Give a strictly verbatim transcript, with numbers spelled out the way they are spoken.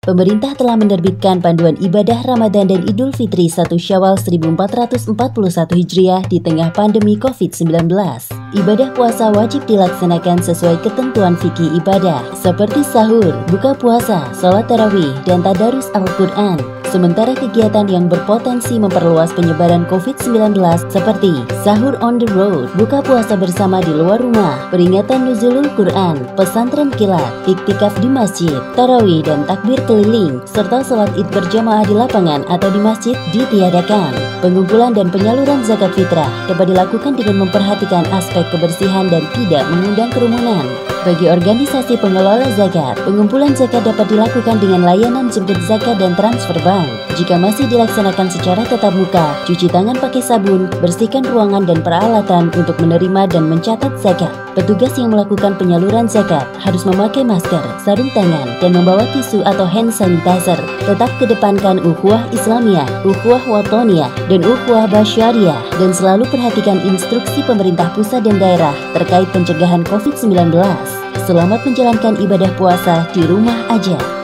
Pemerintah telah menerbitkan panduan ibadah Ramadan dan Idul Fitri satu Syawal seribu empat ratus empat puluh satu Hijriah di tengah pandemi covid sembilan belas. Ibadah puasa wajib dilaksanakan sesuai ketentuan fikih ibadah, seperti sahur, buka puasa, sholat tarawih, dan tadarus Al-Quran. Sementara kegiatan yang berpotensi memperluas penyebaran covid sembilan belas seperti sahur on the road, buka puasa bersama di luar rumah, peringatan nuzulul Quran, pesantren kilat, iktikaf di masjid, tarawih dan takbir keliling, serta sholat id berjamaah di lapangan atau di masjid ditiadakan. Pengumpulan dan penyaluran zakat fitrah dapat dilakukan dengan memperhatikan aspek kebersihan dan tidak mengundang kerumunan. Bagi organisasi pengelola zakat, pengumpulan zakat dapat dilakukan dengan layanan jemput zakat dan transfer bank. Jika masih dilaksanakan secara tatap muka, cuci tangan pakai sabun, bersihkan ruangan dan peralatan untuk menerima dan mencatat zakat. Petugas yang melakukan penyaluran zakat harus memakai masker, sarung tangan, dan membawa tisu atau hand sanitizer. Tetap kedepankan ukhuwah Islamiyah, ukhuwah Watoniyah, dan ukhuwah Basyariah, dan selalu perhatikan instruksi pemerintah pusat dan daerah terkait pencegahan covid sembilan belas. Selamat menjalankan ibadah puasa di rumah aja.